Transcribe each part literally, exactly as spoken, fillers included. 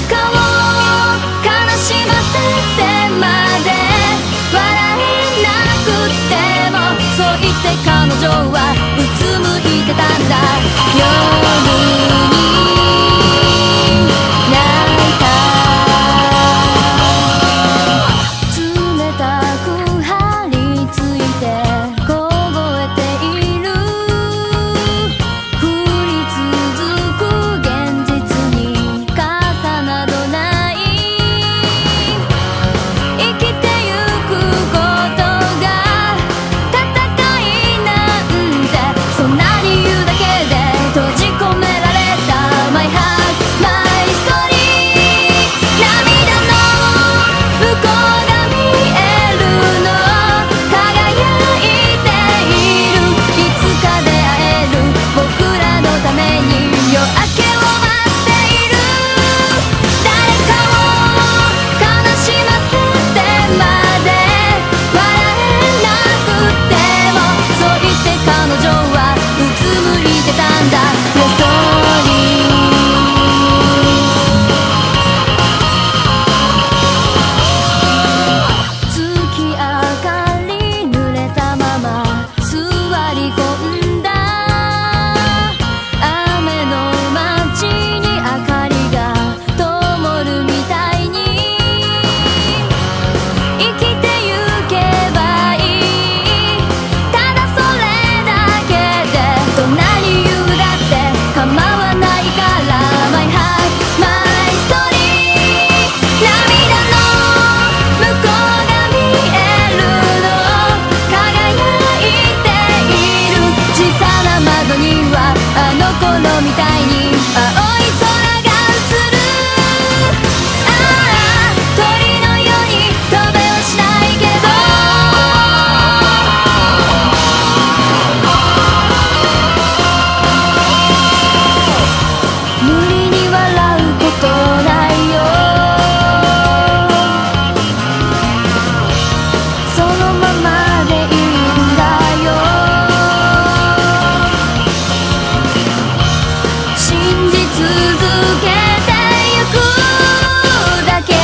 かを悲しませてまで笑えなくても、そう言って彼女はうつむいてたんだ。夜に泣いた。冷たく張り付いて凍えている、降り続く現実に傘などない。生きてゆくことが戦いなんて、そんなに言うだけで閉じ込められた My heart my story。 涙の向こうが見えるの輝いている、いつか出会える僕らのために夜明けを待っている。誰かを悲しませてまで笑えなくても、そう言って彼女はうつむいてたんだ。Your story。 月明かり濡れたまま座り込んだ、雨の街に明かりが灯るみたいに、生きてゆけばいい、ただそれだけでどんなに言うだって構わないから。 My heart my story。 涙の向こうが見えるの輝いている、小さな窓にはあの頃みたいに青い空が映る。ああ鳥のように飛べはしないけど、無理に笑うことないよ、そのままでいいんだよ。信じ続けてゆくだけ。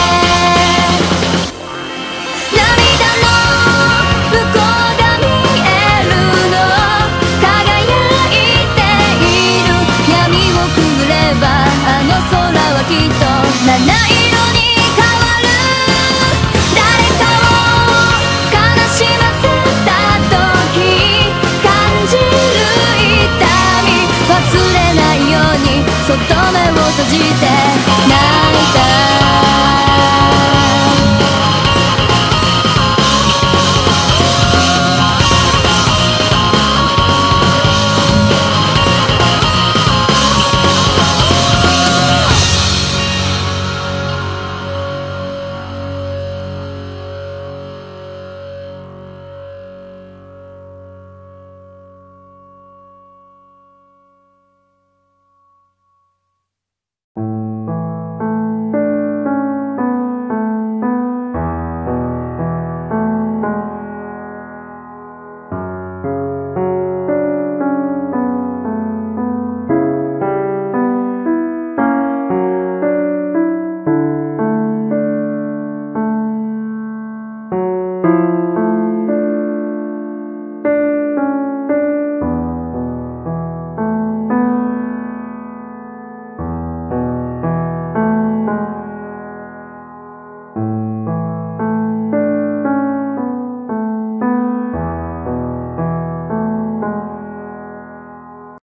涙の向こうが見えるの輝いている、闇をくぐればあの空はきっと七色に変わる。誰かを悲しませた時感じる痛み、忘れないようにそっと目を閉じて